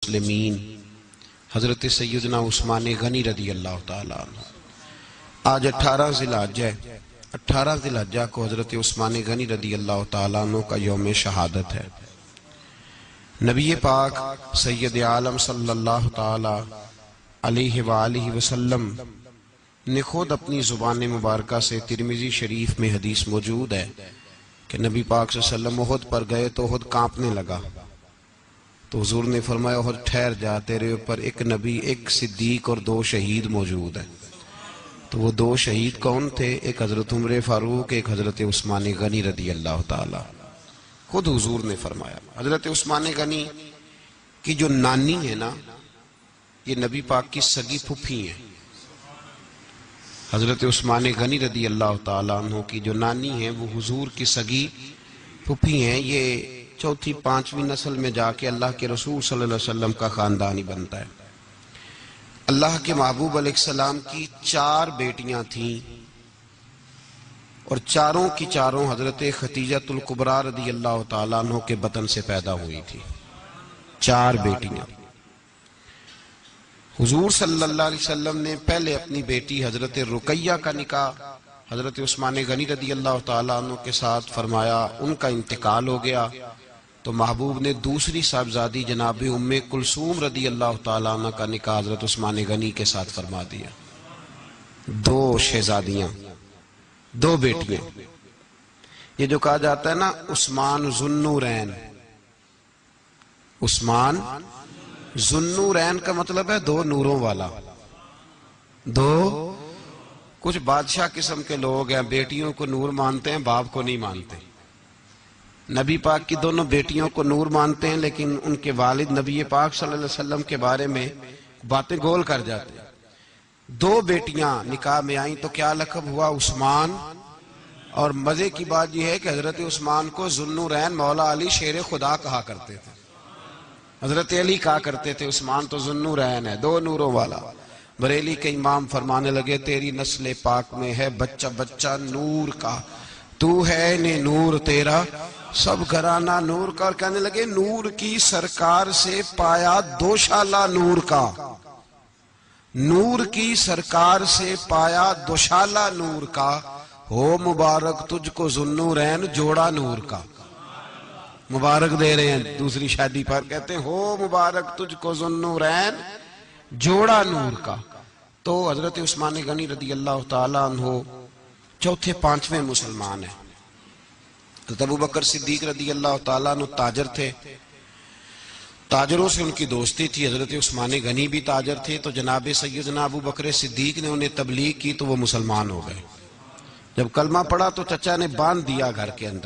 مسلمین حضرت سیدنا عثمان غنی رضی اللہ تعالیٰ عنہ۔ آج 18 ذی الحجہ ہے، 18 ذی الحجہ کو حضرت عثمان غنی رضی اللہ تعالیٰ عنہ کا یوم شہادت ہے۔ نبی پاک سید عالم صلی اللہ تعالیٰ علیہ وآلہ وسلم نے خود اپنی زبان مبارکہ سے ترمذی شریف میں حدیث موجود ہے کہ نبی پاک صلی اللہ علیہ وسلم احد پر گئے تو احد کانپنے لگا، تو حضور نے فرمایا احد ٹھہر جا، تیرے اوپر ایک نبی، ایک صدیق اور 2 شہید موجود ہیں۔ تو وہ 2 شہید کون تھے؟ ایک حضرت عمر فاروق، ایک حضرت عثمان غنی رضی اللہ تعالی۔ خود حضور نے فرمایا حضرت عثمان غنی کی جو نانی ہے نا، یہ نبی پاک کی سگی پھپھی ہیں۔ حضرت عثمان غنی رضی اللہ تعالیٰ عنہ کی جو نانی ہیں وہ حضور کی سگی پھپھی ہیں۔ یہ 4تھی 5ویں نسل میں جا کے اللہ کے رسول صلی اللہ علیہ وسلم کا خاندانی بنتا ہے۔ اللہ کے محبوب علیہ السلام کی 4 بیٹیاں تھیں اور چاروں کی چاروں حضرت خدیجۃ الکبریٰ رضی اللہ تعالیٰ عنہ کے بطن سے پیدا ہوئی تھی۔ 4 بیٹیاں۔ حضور صلی اللہ علیہ وسلم نے پہلے اپنی بیٹی حضرت رقیہ کا نکاح حضرت عثمان غنی رضی اللہ تعالیٰ عنہ کے ساتھ فرمایا، ان کا انتقال ہو گیا تو محبوب نے دوسری صاحبزادی جناب ام کلثوم رضی اللہ تعالیٰ عنہ کا نکاح حضرت عثمان غنی کے ساتھ فرما دیا۔ 2 شہزادیاں، 2 بیٹیاں۔ یہ جو کہا جاتا ہے نا عثمان ذوالنورین، عثمان ذوالنورین کا مطلب ہے 2 نوروں والا۔ 2 کچھ بادشاہ قسم کے لوگ ہیں، بیٹیوں کو نور مانتے ہیں، باپ کو نہیں مانتے۔ نبی پاک کی دونوں بیٹیوں کو نور مانتے ہیں، لیکن ان کے والد نبی پاک صلی اللہ علیہ وسلم کے بارے میں باتیں گول کر جاتے ہیں۔ 2 بیٹیاں نکاح میں آئیں تو کیا لقب ہوا؟ عثمان۔ اور مزے کی بات یہ ہے کہ حضرت عثمان کو ذوالنورین مولا علی شیر خدا کہا کرتے تھے، حضرت علی کہا کرتے تھے عثمان تو ذوالنورین ہے، 2 نوروں والا۔ بریلی کے امام فرمانے لگے تیری نسل پاک میں ہے بچہ بچہ نور کا، تو ہے نے نور تیرا سب گھرانہ نور کا۔ اور کہنے لگے نور کی سرکار سے پایا 2 شالہ نور کا، نور کی سرکار سے پایا 2 شالہ نور کا، ہو مبارک تجھ کو ذوالنورین جوڑا نور کا۔ مبارک دے رہے ہیں دوسری شادی پر، کہتے ہیں ہو مبارک تجھ کو ذوالنورین جوڑا نور کا۔ تو حضرت عثمان غنی رضی اللہ تعالیٰ عنہ 4تھے 5ویں مسلمان ہیں۔ حضرت ابوبکر صدیق رضی اللہ تعالیٰ عنہ تاجر تھے، تاجروں سے ان کی دوستی تھی۔ حضرت عثمان غنی بھی تاجر تھے، تو جناب سیدنا ابوبکر صدیق نے انہیں تبلیغ کی تو وہ مسلمان ہو گئے۔ جب کلمہ پڑھا تو چچا نے باندھ دیا گھر کے اندر،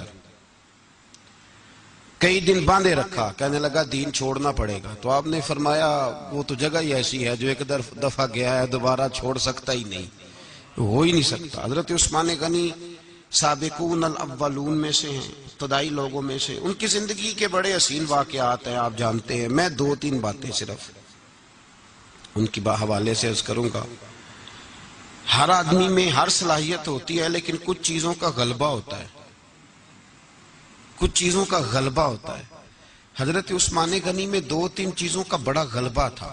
کئی دن باندھے رکھا، کہنے لگا دین چھوڑنا پڑے گا۔ تو آپ نے فرمایا وہ تو جگہ ہی ایسی ہے جو ایک دفعہ گیا ہے دوبارہ چھوڑ سکتا ہی نہیں، ہو ہی نہیں سکتا۔ حضرت عثمان غنی سابقون الاولون میں سے ہیں، ابتدائی لوگوں میں سے۔ ان کی زندگی کے بڑے حسین واقعات ہیں، آپ جانتے ہیں۔ میں 2-3 باتیں صرف ان کی حوالے سے عرض کروں گا۔ ہر آدمی میں ہر صلاحیت ہوتی ہے، لیکن کچھ چیزوں کا غلبہ ہوتا ہے، کچھ چیزوں کا غلبہ ہوتا ہے۔ حضرت عثمان غنی میں 2-3 چیزوں کا بڑا غلبہ تھا۔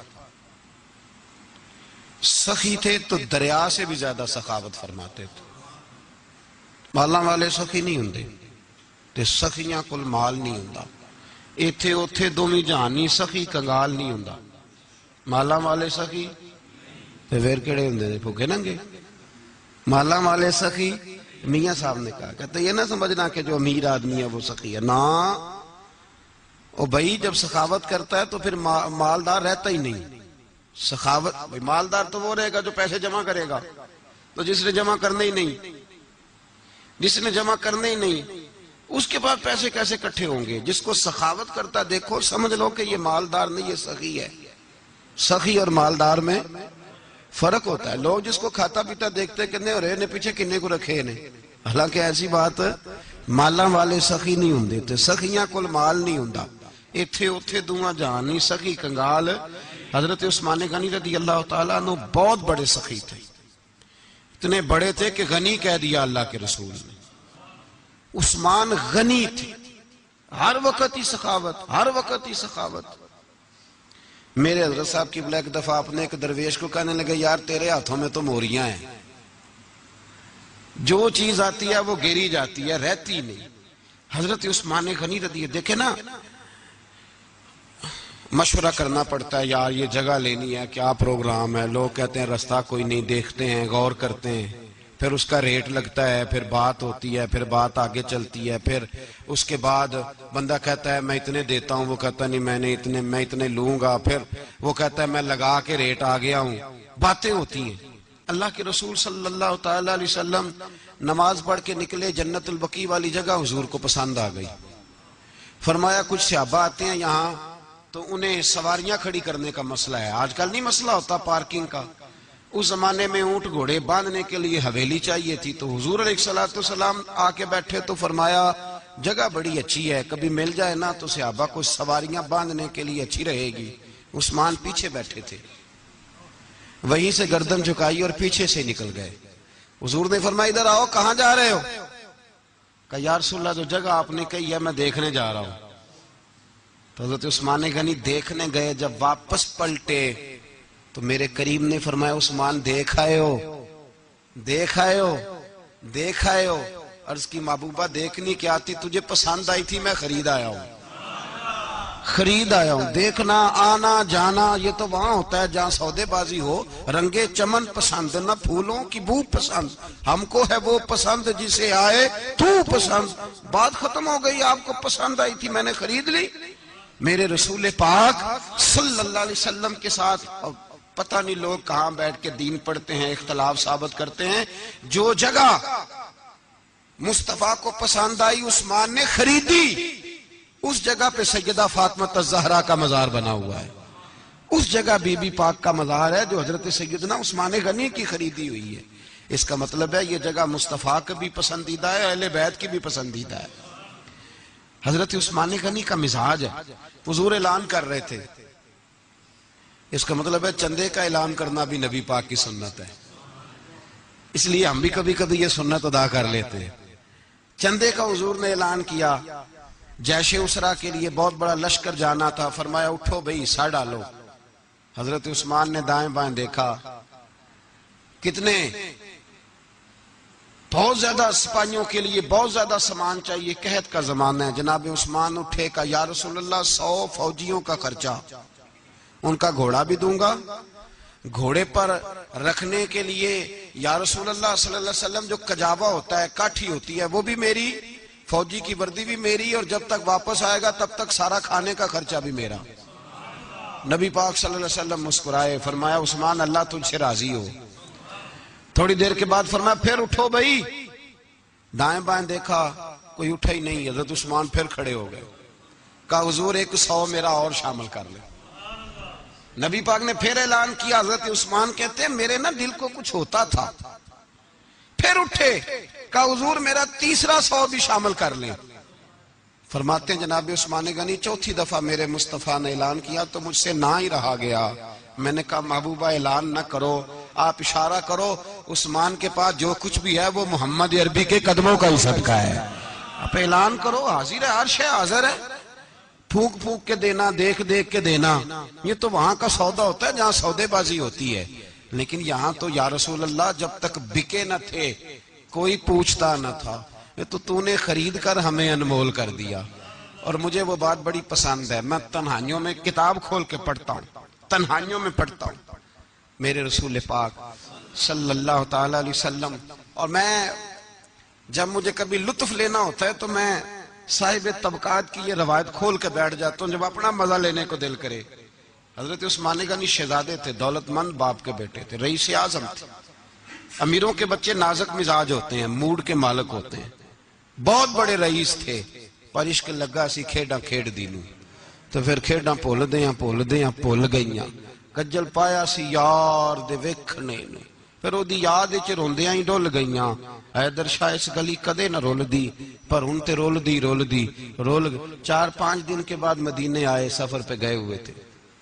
سخی تھے تو دریا سے بھی زیادہ سخاوت فرماتے تھے۔ مالاں والے سخی نہیں ہوندے تے سخیاں کل مال نہیں ہوندا، ایتھے اوتھے دومی جہانی سخی کنگال نہیں ہوندا۔ مالاں والے سخی تے پھر کیڑے ہوندے نے؟ بھوکے ننگے۔ مالاں والے سخی میاں صاحب نے کہا، کہتے یہ نہ سمجھنا کہ جو امیر آدمی ہے وہ سخی ہے، نا او بھائی جب سخاوت کرتا ہے تو پھر مالدار رہتا ہی نہیں۔ سخاوت مالدار تو وہ رہے گا جو پیسے جمع کرے گا، تو جس نے جمع کرنے ہی نہیں، جس نے جمع کرنے ہی نہیں اس کے بعد پیسے کیسے کٹھے ہوں گے؟ جس کو سخاوت کرتا دیکھو سمجھ لو کہ یہ مالدار نہیں، یہ سخی ہے۔ سخی اور مالدار میں فرق ہوتا ہے۔ لوگ جس کو کھاتا پیتا دیکھتے کتنے ہو رہے نے پیچھے کنے کو رکھے نے، حالانکہ ایسی بات مالاں والے سخی نہیں ہوندے تے سخیاں کل مال نہیں ہوندا، ایتھے اوتھے دوواں جہان نہیں سخی کنگال۔ حضرت عثمان غنی رضی اللہ تعالیٰ عنہ بہت بڑے سخی تھے، اتنے بڑے تھے کہ غنی کہہ دیا اللہ کے رسول نے۔ عثمان غنی تھے، ہر وقت ہی سخاوت، ہر وقت ہی سخاوت۔ میرے حضرت صاحب کی ایک دفعہ اپنے ایک درویش کو کہنے لگے یار تیرے ہاتھوں میں تو موریاں ہیں، جو چیز آتی ہے وہ گری جاتی ہے، رہتی نہیں۔ حضرت عثمان غنی رضی دیکھیں نا، مشورہ کرنا پڑتا ہے، یار یہ جگہ لینی ہے، کیا پروگرام ہے، لوگ کہتے ہیں رستہ کوئی نہیں، دیکھتے ہیں، غور کرتے ہیں، پھر اس کا ریٹ لگتا ہے، پھر بات ہوتی ہے، پھر بات آگے چلتی ہے، پھر اس کے بعد بندہ کہتا ہے میں اتنے دیتا ہوں، وہ کہتا نہیں میں اتنے لوں گا، پھر وہ کہتا ہے میں لگا کے ریٹ آ گیا ہوں، باتیں ہوتی ہیں۔ اللہ کے رسول صلی اللہ تعالی علیہ وسلم نماز پڑھ کے نکلے، جنت البقیع والی جگہ حضور کو پسند آ گئی۔ فرمایا کچھ صحابہ آتے ہیں یہاں تو انہیں سواریاں کھڑی کرنے کا مسئلہ ہے، آج کل نہیں مسئلہ ہوتا پارکنگ کا، اس زمانے میں اونٹ گھوڑے باندھنے کے لیے حویلی چاہیے تھی، تو حضور علیہ السلام آ کے بیٹھے تو فرمایا جگہ بڑی اچھی ہے، کبھی مل جائے نا تو صحابہ کو سواریاں باندھنے کے لیے اچھی رہے گی۔ عثمان پیچھے بیٹھے تھے، وہیں سے گردن جھکائی اور پیچھے سے نکل گئے۔ حضور نے فرمایا ادھر آؤ، کہاں جا رہے ہو؟ کہا یا رسول اللہ جو جگہ آپ نے کہی ہے میں دیکھنے جا رہا ہوں۔ تو حضرت عثمان غنی دیکھنے گئے، جب واپس پلٹے تو میرے کریم نے فرمایا عثمان دیکھ آئے ہو؟ عرض کی محبوبہ دیکھنی کیا تھی، تجھے پسند آئی تھی، میں خرید آیا ہوں۔ دیکھنا آنا جانا یہ تو وہاں ہوتا ہے جہاں سودے بازی ہو، رنگے چمن پسند نہ پھولوں کی بو پسند، ہم کو ہے وہ پسند جسے آئے تو پسند، بات ختم ہو گئی، آپ کو پسند آئی تھی میں نے خرید لی۔ میرے رسول پاک صلی اللہ علیہ وسلم کے ساتھ پتہ نہیں لوگ کہاں بیٹھ کے دین پڑھتے ہیں، اختلاف ثابت کرتے ہیں، جو جگہ مصطفیٰ کو پسند آئی عثمان نے خریدی، اس جگہ پہ سیدہ فاطمہ الزہرا کا مزار بنا ہوا ہے، اس جگہ بی بی پاک کا مزار ہے جو حضرت سیدنا عثمان غنی کی خریدی ہوئی ہے۔ اس کا مطلب ہے یہ جگہ مصطفیٰ کا بھی پسندیدہ ہے، اہل بیت کی بھی پسندیدہ ہے۔ حضرت عثمان غنی کا مزاج ہے، حضور اعلان کر رہے تھے، اس کا مطلب ہے چندے کا اعلان کرنا بھی نبی پاک کی سنت ہے، اس لیے ہم بھی کبھی کبھی یہ سنت ادا کر لیتے ہیں۔ چندے کا حضور نے اعلان کیا، جیش اسرا کے لیے بہت بڑا لشکر جانا تھا، فرمایا اٹھو بھئی حصہ ڈالو۔ حضرت عثمان نے دائیں بائیں دیکھا، کتنے بہت زیادہ سپاہیوں کے لیے بہت زیادہ سامان چاہیے، قحط کا زمانہ ہے۔ جناب عثمان اٹھے کہا یا رسول اللہ 100 فوجیوں کا خرچہ، ان کا گھوڑا بھی دوں گا، گھوڑے پر رکھنے کے لیے یا رسول اللہ صلی اللہ علیہ وسلم جو کجاوا ہوتا ہے، کاٹھی ہوتی ہے، وہ بھی میری، فوجی کی وردی بھی میری، اور جب تک واپس آئے گا تب تک سارا کھانے کا خرچہ بھی میرا۔ نبی پاک صلی اللہ علیہ وسلم مسکرائے، فرمایا عثمان اللہ تجھ سے راضی ہو۔ تھوڑی دیر کے بعد فرمایا پھر اٹھو بھائی، دائیں بائیں دیکھا کوئی اٹھا ہی نہیں، حضرت عثمان پھر کھڑے ہو گئے، کہا حضور 100 میرا اور شامل کر لیں۔ نبی پاک نے پھر اعلان کیا، حضرت عثمان کہتے ہیں میرے نا دل کو کچھ ہوتا تھا، پھر اٹھے، کہا حضور میرا تیسرا 100 بھی شامل کر لیں۔ فرماتے ہیں جناب عثمان غنی چوتھی دفعہ میرے مصطفیٰ نے اعلان کیا تو مجھ سے نہ ہی رہا گیا، میں نے کہا محبوبہ اعلان نہ کرو، آپ اشارہ کرو، عثمان کے پاس جو کچھ بھی ہے وہ محمد عربی کے قدموں کا ہی صدقہ ہے، آپ اعلان کرو، حاضر ہے، ہر شے حاضر ہے، پھونک پھونک کے دینا، دیکھ دیکھ کے دینا، یہ تو وہاں کا سودا ہوتا ہے جہاں سودے بازی ہوتی ہے، لیکن یہاں تو یا رسول اللہ جب تک بکے نہ تھے کوئی پوچھتا نہ تھا، یہ تو نے خرید کر ہمیں انمول کر دیا۔ اور مجھے وہ بات بڑی پسند ہے، میں تنہائیوں میں کتاب کھول کے پڑھتا ہوں، تنہائیوں میں پڑھتا ہوں میرے رسول پاک صلی اللہ تعالی علیہ وسلم، اور میں جب مجھے کبھی لطف لینا ہوتا ہے تو میں صاحب طبقات کی یہ روایت کھول کے بیٹھ جاتا ہوں جب اپنا مزہ لینے کو دل کرے۔ حضرت عثمان غنی شہزادے تھے، دولت مند باپ کے بیٹے تھے، رئیس اعظم تھے۔ امیروں کے بچے نازک مزاج ہوتے ہیں، موڈ کے مالک ہوتے ہیں، بہت بڑے رئیس تھے، پر عشق لگا سی کھیڑا کھیڑ دینوں، تو پھر کھیڑا بھول گئیاں، کجل پایا سی یار دے ویکھنے نوں، پھر او دی یاد وچ روندیاں ہی ڈول گئیاں، حیدر شاہ اس گلی کدے نہ رول دی، پر ہن تے رول دی 4-5 دن کے بعد مدینے آئے، سفر پہ گئے ہوئے تھے،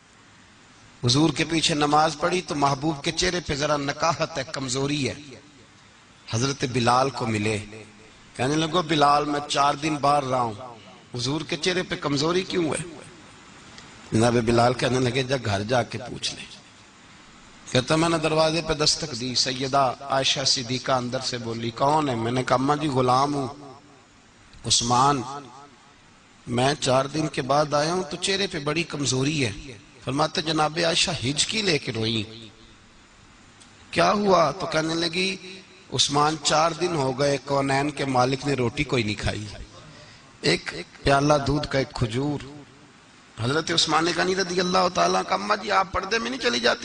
حضور کے پیچھے نماز پڑھی تو محبوب کے چہرے پہ ذرا نکاہت ہے، کمزوری ہے، حضرت بلال کو ملے، کہنے لگو بلال میں 4 دن باہر رہا ہوں، حضور کے چہرے پہ کمزوری کیوں ہے؟ جناب بلال کہنے لگے جا گھر جا کے پوچھ لے. کہتا میں نے دروازے پہ دستک دی. سیدہ عائشہ صدیقہ اندر سے بولی کون ہے؟ میں نے کہا اماں جی غلام ہوں عثمان. میں 4 دن کے بعد آیا ہوں تو چہرے پہ بڑی کمزوری ہے. فرماتے جناب عائشہ ہچکی لے کے روئی. کیا ہوا؟ تو کہنے لگی عثمان 4 دن ہو گئے کونین کے مالک نے روٹی کوئی نہیں کھائی. ایک پیالہ دودھ کا ایک کھجور. حضرت عثمان غنی رضی اللہ تعالیٰ کا اماں جی آپ پردے میں نہیں چلی جاتی؟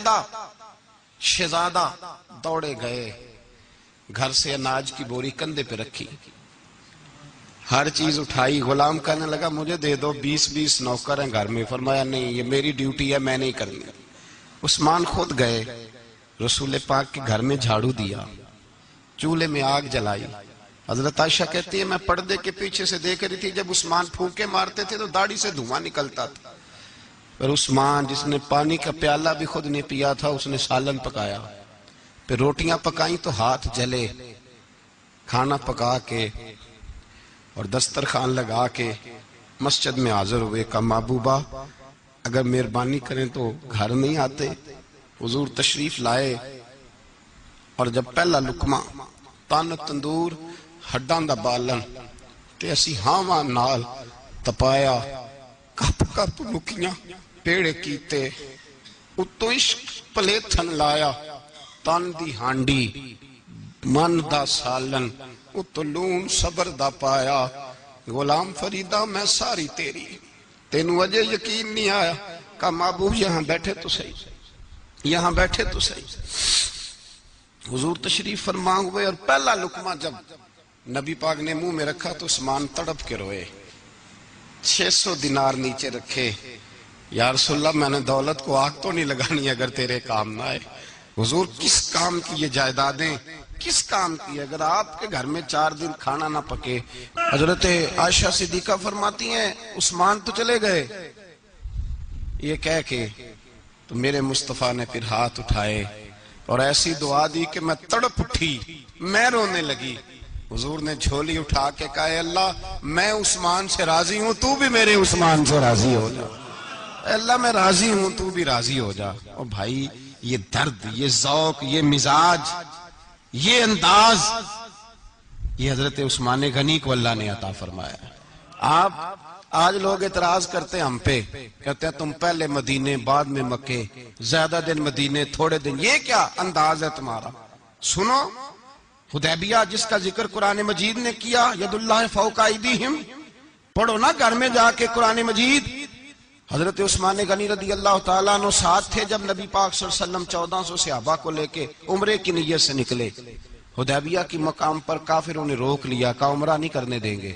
شہزادہ دوڑے گئے گھر سے اناج کی بوری کندھے پہ رکھی ہر چیز اٹھائی. غلام کہنے لگا مجھے دے دو 20 نوکر ہیں گھر میں. فرمایا نہیں یہ میری ڈیوٹی ہے میں نہیں کرنی. عثمان خود گئے رسول پاک کے گھر میں جھاڑو دیا چولہے میں آگ جلائی. حضرت عائشہ کہتی ہے میں پردے کے پیچھے سے دیکھ رہی تھی جب عثمان پھونکے مارتے تھے تو داڑھی سے دھواں نکلتا تھا. پھر عثمان جس نے پانی کا پیالہ بھی خود نہیں پیا تھا اس نے سالن پکایا. پھر روٹیاں پکائیں تو ہاتھ جلے. کھانا پکا کے اور دسترخوان لگا کے مسجد میں حاضر ہوئے. کہا محبوبہ اگر مہربانی کریں تو گھر نہیں آتے؟ حضور تشریف لائے اور جب پہلا لقمہ تن تندور ہڈاں دا بالن تے اسی ہاواں نال تپایا کپ کپ مکیاں پیڑے کیتے اتوں عشق پلیتھن لایا تن دی ہانڈی من دا سالن اتوں لون صبر دا پایا. غلام فریدہ میں ساری تیری تینوں اجے یقین نہیں آیا. کہا محبوب یہاں بیٹھے تو صحیح یہاں بیٹھے تو صحیح. حضور تشریف فرما ہوئے اور پہلا لقمہ جب نبی پاک نے منہ میں رکھا تو عثمان تڑپ کے روئے. 600 دینار نیچے رکھے. یا رسول اللہ میں نے دولت کو آگ تو نہیں لگانی اگر تیرے کام نہ آئے. حضور کس کام کی یہ جائیدادیں کس کام کی اگر آپ کے گھر میں 4 دن کھانا نہ پکے. حضرت عائشہ صدیقہ فرماتی ہیں عثمان تو چلے گئے یہ کہہ کے تو میرے مصطفیٰ نے پھر ہاتھ اٹھائے اور ایسی دعا دی کہ میں تڑپ اٹھی میں رونے لگی. حضور نے جھولی اٹھا کے کہا اے اللہ میں عثمان سے راضی ہوں تو بھی میرے عثمان سے راضی ہو جا. اے اللہ میں راضی ہوں تو بھی راضی ہو جا. اور بھائی یہ درد یہ ذوق یہ مزاج یہ انداز یہ حضرت عثمان غنی کو اللہ نے عطا فرمایا. آپ آج لوگ اعتراض کرتے ہیں ہم پہ کہتے ہیں تم پہلے مدینے بعد میں مکے زیادہ دن مدینے تھوڑے دن. یہ کیا انداز ہے تمہارا؟ سنو حدیبیہ جس کا ذکر قرآن مجید نے کیا ید اللہ فوق ایدیہم پڑھو نا گھر میں جا کے قرآن مجید. حضرت عثمان غنی رضی اللہ تعالیٰ عنہ ساتھ تھے جب نبی پاک صلی اللہ علیہ وسلم 1400 صحابہ کو لے کے عمرے کی نیت سے نکلے. حدیبیہ کی مقام پر کافروں نے روک لیا کہا عمرہ نہیں کرنے دیں گے.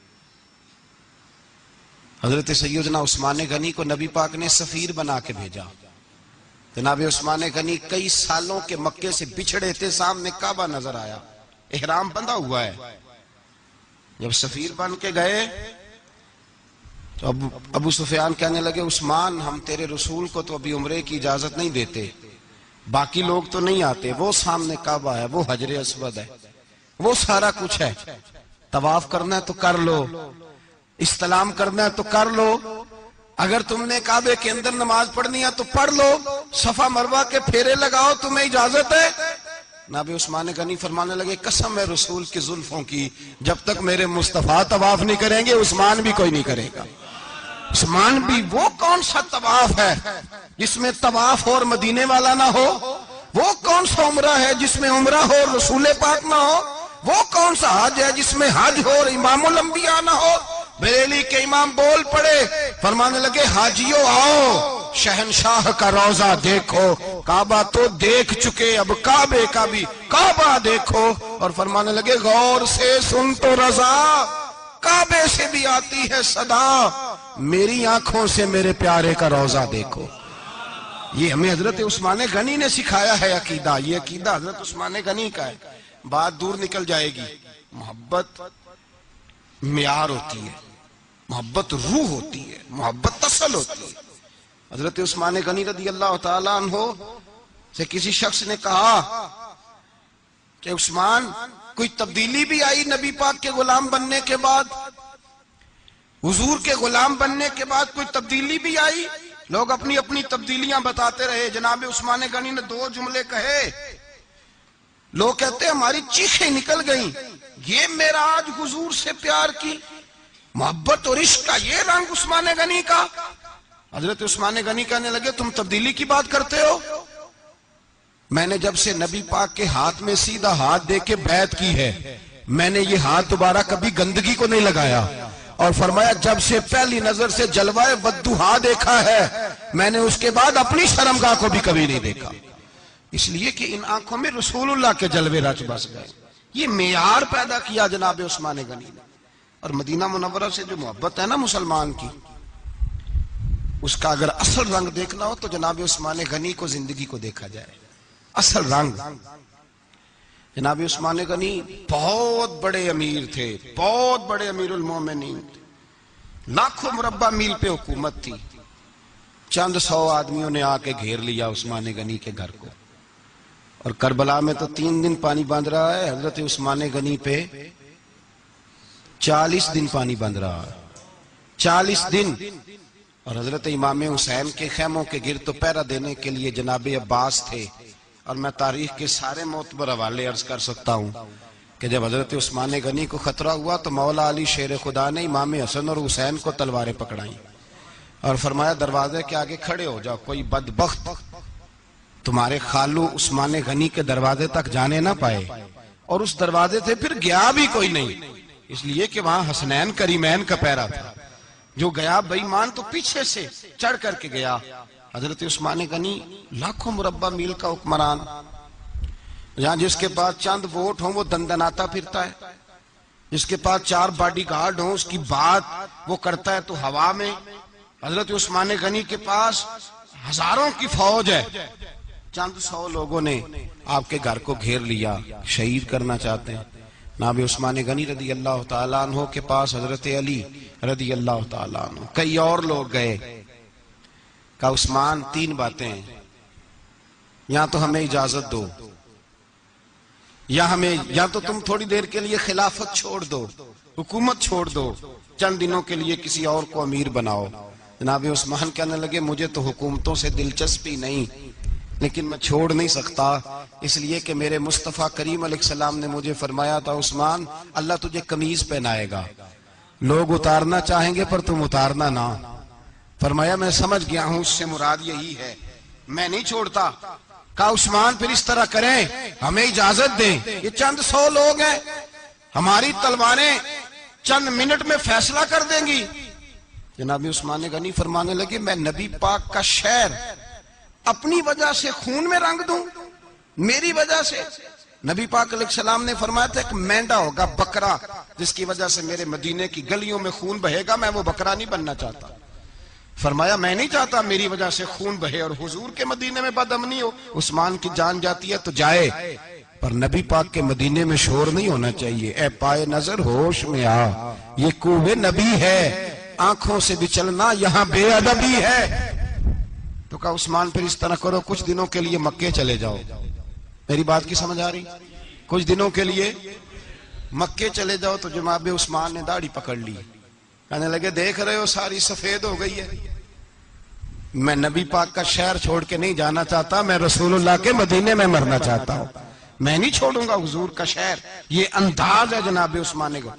حضرت سیدنا عثمان غنی کو نبی پاک نے سفیر بنا کے بھیجا. جناب عثمان غنی کئی سالوں کے مکے سے بچھڑے تھے. سامنے کعبہ نظر آیا احرام بندھا ہوا ہے. جب سفیر بن کے گئے تو ابو سفیان کہنے لگے عثمان ہم تیرے رسول کو تو ابھی عمرے کی اجازت نہیں دیتے باقی لوگ تو نہیں آتے. وہ سامنے کعبہ ہے وہ حجر اسود ہے وہ سارا کچھ ہے. طواف کرنا ہے تو کر لو استلام کرنا ہے تو کر لو. اگر تم نے کعبے کے اندر نماز پڑھنی ہے تو پڑھ لو. صفا مروہ کے پھیرے لگاؤ تمہیں اجازت ہے. جناب عثمان غنی فرمانے لگے قسم ہے رسول کی زلفوں کی جب تک میرے مصطفیٰ طواف نہیں کریں گے عثمان بھی کوئی نہیں کرے گا. عثمان بھی وہ کون سا طواف ہے جس میں طواف اور مدینے والا نہ ہو؟ وہ کون سا عمرہ ہے جس میں عمرہ ہو اور رسول پاک نہ ہو؟ وہ کون سا حج ہے جس میں حج ہو اور امام الانبیاء نہ ہو؟ بریلی کے امام بول پڑے فرمانے لگے حاجیو آؤ شہنشاہ کا روضہ دیکھو. کعبہ تو دیکھ چکے اب کعبے کا بھی کعبہ دیکھو. اور فرمانے لگے غور سے سن تو رضا کعبے سے بھی آتی ہے صدا میری آنکھوں سے میرے پیارے کا روضہ دیکھو. یہ ہمیں حضرت عثمان غنی نے سکھایا ہے عقیدہ. یہ عقیدہ حضرت عثمان غنی کا ہے. بات دور نکل جائے گی. محبت معیار ہوتی ہے محبت روح ہوتی ہے محبت اصل ہوتی ہے. حضرت عثمان غنی رضی اللہ تعالیٰ عنہ سے کسی شخص نے کہا کہ عثمان کوئی تبدیلی بھی آئی نبی پاک کے غلام بننے کے بعد؟ حضور کے غلام بننے کے بعد کوئی تبدیلی بھی آئی؟ لوگ اپنی اپنی تبدیلیاں بتاتے رہے. جناب عثمان غنی نے 2 جملے کہے، لوگ کہتے ہیں ہماری چیخیں نکل گئیں. یہ معراج حضور سے پیار کی محبت اور عشق کا یہ رنگ عثمان غنی کا. حضرت عثمان غنی کہنے لگے تم تبدیلی کی بات کرتے ہو؟ میں نے جب سے نبی پاک کے ہاتھ میں سیدھا ہاتھ دے کے بیعت کی ہے، میں نے یہ ہاتھ دوبارہ کبھی گندگی کو نہیں لگایا. اور فرمایا جب سے پہلی نظر سے جلوہ والضحیٰ دیکھا ہے، میں نے اس کے بعد اپنی شرمگاہ کو بھی کبھی نہیں دیکھا. اس لیے کہ ان آنکھوں میں رسول اللہ کے جلوے رچ بس گئے. یہ معیار پیدا کیا جناب عثمان غنی نے. اور مدینہ منورہ سے جو محبت ہے نا مسلمان کی، اس کا اگر اصل رنگ دیکھنا ہو تو جناب عثمان غنی کو زندگی کو دیکھا جائے. اصل رنگ. جناب عثمان غنی بہت بڑے امیر تھے، بہت بڑے امیر المومنین تھے. لاکھوں مربع میل پہ حکومت تھی. چند 100 آدمیوں نے آ کے گھیر لیا عثمان غنی کے گھر کو. اور کربلا میں تو 3 دن پانی بند رہا ہے، حضرت عثمان غنی پہ 40 دن پانی بند رہا ہے. 40 دن. اور حضرت امام حسین کے خیموں کے گرد تو پہرا دینے کے لیے جناب عباس تھے. اور میں تاریخ کے سارے معتبر حوالے عرض کر سکتا ہوں کہ جب حضرت عثمان غنی کو خطرہ ہوا تو مولا علی شیر خدا نے امام حسن اور حسین کو تلواریں پکڑائیں اور فرمایا دروازے کے آگے کھڑے ہو جاؤ، کوئی بدبخت تمہارے خالو عثمان غنی کے دروازے تک جانے نہ پائے. اور اس دروازے سے پھر گیا بھی کوئی نہیں، اس لیے کہ وہاں حسنین کریمین کا پہرا تھا. جو گیا بے ایمان تو پیچھے سے چڑھ کر کے گیا. حضرت عثمان غنی لاکھوں مربع میل کا حکمران، جہاں جس کے پاس چند ووٹ ہوں وہ دندناتا پھرتا ہے، جس کے پاس 4 باڈی گارڈ ہوں اس کی بات وہ کرتا ہے تو ہوا میں. حضرت عثمان غنی کے پاس ہزاروں کی فوج ہے. چند 100 لوگوں نے آپ کے گھر کو گھیر لیا، شہید کرنا چاہتے ہیں. جناب عثمان غنی رضی اللہ تعالیٰ عنہ کے پاس حضرت علی رضی اللہ تعالیٰ عنہ، کئی اور لوگ گئے. کہا عثمان 3 باتیں ہیں، یا تو ہمیں اجازت دو، یا تو تم تھوڑی دیر کے لیے خلافت چھوڑ دو، حکومت چھوڑ دو، چند دنوں کے لیے کسی اور کو امیر بناؤ. جناب عثمان کہنے لگے مجھے تو حکومتوں سے دلچسپی نہیں، لیکن میں چھوڑ نہیں سکتا، اس لیے کہ میرے مصطفیٰ کریم علیہ السلام نے مجھے فرمایا تھا عثمان اللہ تجھے قمیض پہنائے گا، لوگ اتارنا چاہیں گے پر تم اتارنا نہ. فرمایا میں سمجھ گیا ہوں، اس سے مراد یہی ہے، میں نہیں چھوڑتا. کہا عثمان پھر اس طرح کریں، ہمیں اجازت دیں، یہ چند 100 لوگ ہیں، ہماری تلواریں چند منٹ میں فیصلہ کر دیں گی. جناب عثمان غنی فرمانے لگے میں نبی پاک کا شہر اپنی وجہ سے خون میں رنگ دوں، میری وجہ سے؟ نبی پاک علیہ السلام نے فرمایا تھا ایک مینڈا ہوگا بکرا جس کی وجہ سے میرے مدینے کی گلیوں میں خون بہے گا، میں وہ بکرا نہیں بننا چاہتا. فرمایا میں نہیں چاہتا میری وجہ سے خون بہے اور حضور کے مدینے میں بدامنی ہو. عثمان کی جان جاتی ہے تو جائے، پر نبی پاک کے مدینے میں شور نہیں ہونا چاہیے. اے پائے نظر ہوش میں آ، یہ کوہ نبی ہے، آنکھوں سے بھی چلنا یہاں بے ادبی ہے. تو کہا عثمان پھر اس طرح کرو کچھ دنوں کے لیے مکے چلے جاؤ. میری بات کی سمجھ آ رہی؟ کچھ دنوں کے لیے مکے چلے جاؤ. تو جناب عثمان نے داڑھی پکڑ لی، کہنے لگے دیکھ رہے ہو ساری سفید ہو گئی ہے، میں نبی پاک کا شہر چھوڑ کے نہیں جانا چاہتا، میں رسول اللہ کے مدینے میں مرنا چاہتا ہوں، میں نہیں چھوڑوں گا حضور کا شہر. یہ انداز ہے جناب عثمان کا.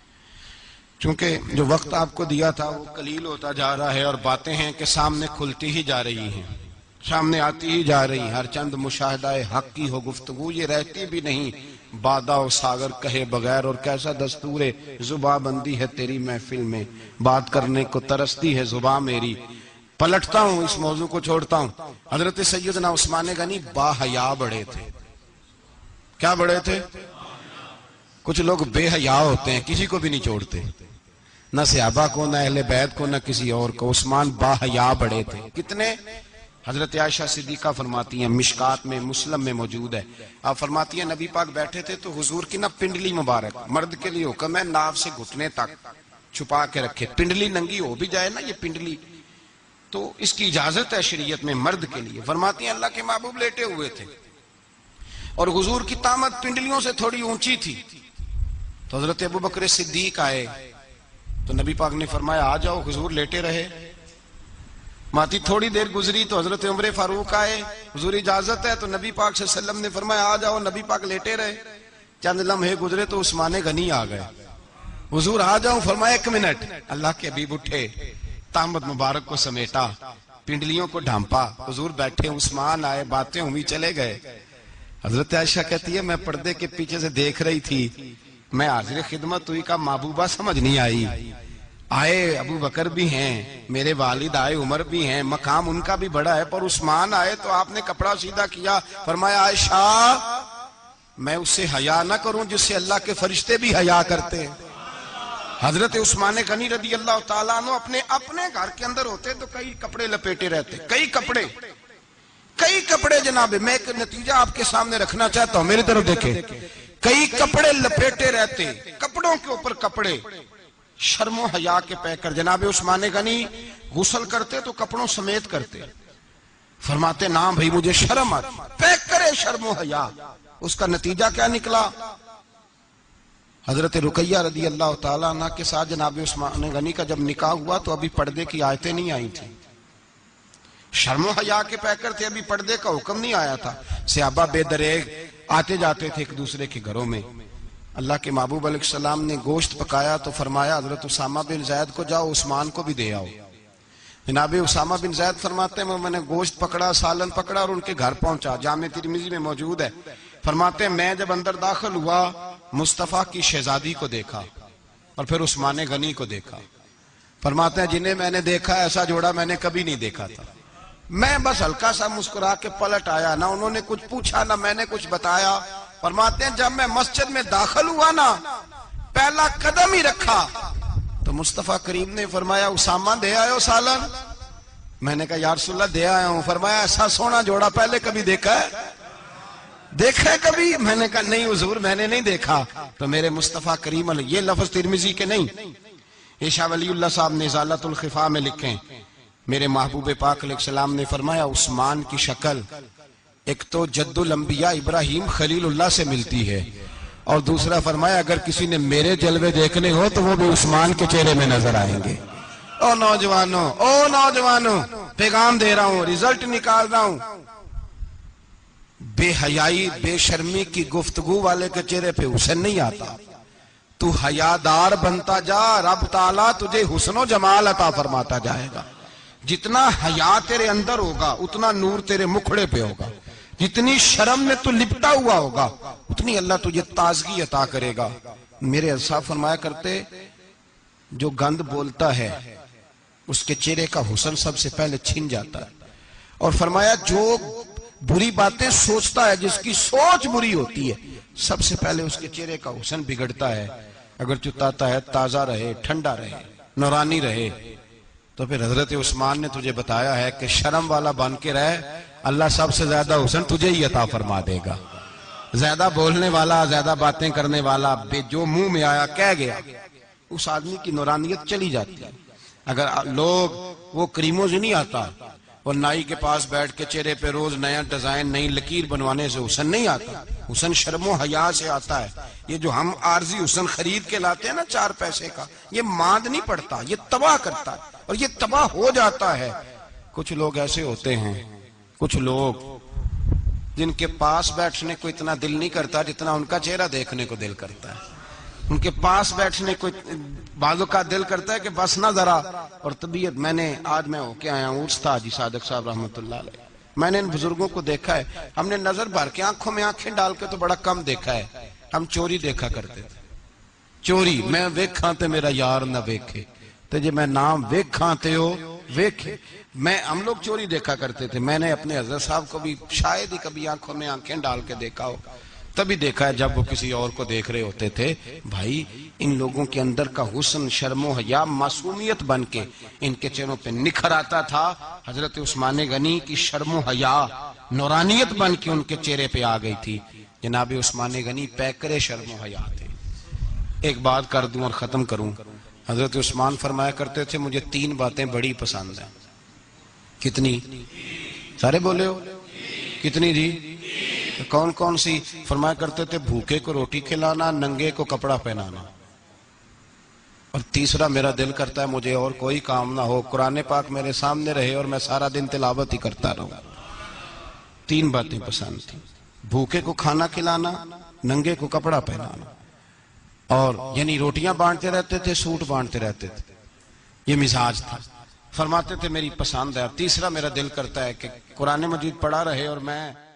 چونکہ جو وقت آپ کو دیا تھا وہ قلیل ہوتا جا رہا ہے اور باتیں ہیں کہ سامنے کھلتی ہی جا رہی ہیں، سامنے آتی ہی جا رہی ہیں. ہر چند مشاہدہ حق کی ہو گفتگو یہ رہتی بھی نہیں، بادہ و ساگر کہے بغیر. اور کیسا دستور زباں بندی ہے تیری محفل میں، بات کرنے کو ترستی ہے زباں میری. پلٹتا ہوں، اس موضوع کو چھوڑتا ہوں. حضرت سیدنا عثمان غنی با حیا بڑے تھے. کیا بڑے تھے؟ کچھ لوگ بے حیا ہوتے ہیں، کسی کو بھی نہیں چھوڑتے، نہ صحابہ کو، نہ اہل بیت کو، نہ کسی اور کو. عثمان با حیا بڑے تھے. کتنے؟ حضرت عائشہ صدیقہ فرماتی ہیں، مشکات میں مسلم میں موجود ہے، آپ فرماتی ہیں نبی پاک بیٹھے تھے تو حضور کی نہ پنڈلی مبارک، مرد کے لیے حکم ہے ناف سے گھٹنے تک چھپا کے رکھے، پنڈلی ننگی ہو بھی جائے نا یہ پنڈلی تو اس کی اجازت ہے شریعت میں مرد کے لیے. فرماتی ہیں اللہ کے محبوب لیٹے ہوئے تھے اور حضور کی طامت پنڈلیوں سے تھوڑی اونچی تھی. تو حضرت ابو بکر صدیق آئے تو نبی پاک نے فرمایا آ جاؤ. حضور لیٹے رہے. ماتی تھوڑی دیر گزری تو حضرت عمر فاروق آئے. حضور اجازت ہے؟ تو نبی پاک صلی اللہ علیہ وسلم نے فرمایا آ جاؤ. نبی پاک لیٹے رہے. چند لمحے گزرے تو عثمان غنی آ گئے. حضور آ جاؤ. فرمایا 1 منٹ. اللہ کے حبیب اٹھے, تامت مبارک کو سمیٹا, پنڈلیوں کو ڈھانپا. حضور بیٹھے, عثمان آئے, باتیں ہوئی, چلے گئے. حضرت عائشہ کہتی ہے میں پردے کے پیچھے سے دیکھ رہی تھی, میں حاضر خدمت ہوئی, کا محبوبہ سمجھ نہیں آئی. آئے ابو بکر بھی ہیں, میرے والد آئے, عمر بھی ہیں, مقام ان کا بھی بڑا ہے, پر عثمان آئے تو آپ نے کپڑا سیدھا کیا. فرمایا عائشہ میں اس سے حیا نہ کروں جس سے اللہ کے فرشتے بھی حیا کرتے ہیں. حضرت عثمان غنی رضی اللہ تعالیٰ عنہ اپنے گھر کے اندر ہوتے تو کئی کپڑے لپیٹے رہتے, کئی کپڑے جناب. میں ایک نتیجہ آپ کے سامنے رکھنا چاہتا ہوں, میری طرف دیکھیں. کئی کپڑے لپیٹے رہتے, کپڑوں کے اوپر کپڑے, شرم و حیا کے پیکر. جناب عثمان غنی غسل کرتے تو کپڑوں سمیت کرتے. فرماتے نام بھائی مجھے شرم آتی, پیکر شرم و حیا. اس کا نتیجہ کیا نکلا؟ حضرت رقیہ رضی اللہ تعالیٰ عنہ کے ساتھ جناب عثمان غنی کا جب نکاح ہوا تو ابھی پردے کی آیتیں نہیں آئی تھیں. شرم و حیا کے پیکر تھے, ابھی پردے کا حکم نہیں آیا تھا. صحابہ بے دریغ آتے جاتے تھے ایک دوسرے کے گھروں میں. اللہ کے محبوب علیہ السلام نے گوشت پکایا تو فرمایا حضرت اسامہ بن زید کو جاؤ عثمان کو بھی دے آؤ. جناب اسامہ بن زید فرماتے ہیں میں نے گوشت پکڑا, سالن پکڑا اور ان کے گھر پہنچا. جامع ترمذی میں موجود ہے. فرماتے ہیں میں جب اندر داخل ہوا مصطفیٰ کی شہزادی کو دیکھا اور پھر عثمان غنی کو دیکھا. فرماتے ہیں جنہیں میں نے دیکھا ایسا جوڑا میں نے کبھی نہیں دیکھا تھا. میں بس ہلکا سا مسکرا کے پلٹ آیا, نہ انہوں نے کچھ پوچھا نہ میں نے کچھ بتایا. فرماتے ہیں جب میں مسجد میں داخل ہوا نا, پہلا قدم ہی رکھا تو مصطفیٰ کریم نے فرمایا اسامہ دے آئے ہو سالن؟ میں نے کہا یا رسول اللہ دے آیا ہوں. فرمایا ایسا سونا جوڑا پہلے کبھی دیکھا ہے؟ دیکھا ہے کبھی؟ میں نے کہا نہیں حضور میں نے نہیں دیکھا. تو میرے مصطفیٰ کریم علیہ, یہ لفظ ترمذی کے نہیں, یہ شاہ ولی اللہ صاحب نے ازالۃ الخفا میں لکھیں. میرے محبوب پاک علیہ السلام نے فرمایا عثمان کی شکل ایک تو جد الانبیاء ابراہیم خلیل اللہ سے ملتی ہے, اور دوسرا فرمایا اگر کسی نے میرے جلوے دیکھنے ہو تو وہ بھی عثمان کے چہرے میں نظر آئیں گے. او نوجوانوں پیغام دے رہا ہوں, رزلٹ نکال رہا ہوں. بے حیائی بے شرمی کی گفتگو والے کے چہرے پہ حسن نہیں آتا. تو حیادار بنتا جا, رب تعالیٰ تجھے حسن و جمال عطا فرماتا جائے گا. جتنا حیا تیرے اندر ہوگا اتنا نور تیرے مکھڑے پہ ہوگا. جتنی شرم میں تو لپٹا ہوا ہوگا اتنی اللہ تجھے تازگی عطا کرے گا. میرے صاحب فرمایا کرتے جو گند بولتا ہے اس کے چہرے کا حسن سب سے پہلے چھن جاتا ہے. اور فرمایا جو بری باتیں سوچتا ہے, جس کی سوچ بری ہوتی ہے, سب سے پہلے اس کے چہرے کا حسن بگڑتا ہے. اگر چتاتا ہے تازہ رہے, ٹھنڈا رہے, نورانی رہے. تو پھر حضرت عثمان نے تجھے بتایا ہے کہ شرم والا بن کے رہ, اللہ سب سے زیادہ حسن تجھے ہی عطا فرما دے گا. زیادہ بولنے والا, زیادہ باتیں کرنے والا, جو منہ میں آیا کہہ گیا, اس آدمی کی نورانیت چلی جاتی ہے. اگر لوگ وہ کریموں سے نہیں آتا, اور نائی کے پاس بیٹھ کے چہرے پہ روز نیا ڈیزائن نئی لکیر بنوانے سے حسن نہیں آتا. حسن شرم و حیا سے آتا ہے. یہ جو ہم عارضی حسن خرید کے لاتے ہیں نا 4 پیسے کا, یہ ماند نہیں پڑتا, یہ تباہ کرتا ہے اور یہ تباہ ہو جاتا ہے. کچھ لوگ ایسے ہوتے ہیں, کچھ لوگ جن کے پاس بیٹھنے کو اتنا دل نہیں کرتا جتنا ان کا چہرہ دیکھنے کو دل کرتا ہے. ان کے پاس بیٹھنے کو بعضوں کا دل کرتا ہے کہ بس نہ ذرا. اور طبیعت میں آج ہو کے آیا ہوں, عرس تھا حاجی صادق صاحب رحمۃ اللہ علیہ. میں نے ان بزرگوں کو دیکھا ہے, ہم نے نظر بھر کے آنکھوں میں آنکھیں ڈال کے تو بڑا کم دیکھا ہے. ہم چوری دیکھا کرتے تھے, چوری. میں ویکھاں تے میرا یار نہ ویکھے, تے جے میں نام ویکھاں تے ہو ویکھے. ہم لوگ چوری دیکھا کرتے تھے. میں نے اپنے حضرت صاحب کو بھی شاید ہی کبھی آنکھوں میں آنکھیں ڈال کے دیکھا ہو, تبھی دیکھا ہے جب وہ کسی اور کو دیکھ رہے ہوتے تھے. بھائی ان لوگوں کے اندر کا حسن شرم و حیا معصومیت بن کے ان کے چہروں پہ نکھر آتا تھا. حضرت عثمان غنی کی شرم و حیا نورانیت بن کے ان کے چہرے پہ آ گئی تھی. جناب عثمان غنی پیکر شرم و حیا تھے. ایک بات کر دوں اور ختم کروں. حضرت عثمان فرمایا کرتے تھے مجھے 3 باتیں بڑی پسند ہیں. کتنی؟ سارے بولے ہو کتنی جی؟ کون کون سی؟ فرمایا کرتے تھے بھوکے کو روٹی کھلانا, ننگے کو کپڑا پہنانا, اور تیسرا میرا دل کرتا ہے مجھے اور کوئی کام نہ ہو، قرآن پاک میرے سامنے رہے اور میں سارا دن تلاوت ہی کرتا رہوں۔ 3 باتیں پسند تھیں، بھوکے کو کھانا کھلانا، ننگے کو کپڑا پہنانا، اور یعنی روٹیاں بانٹتے رہتے تھے، سوٹ بانٹتے رہتے تھے، یہ مزاج تھا۔ فرماتے تھے میری پسند ہے۔ اور تیسرا میرا دل کرتا ہے کہ قرآن مجید پڑھا رہے اور میں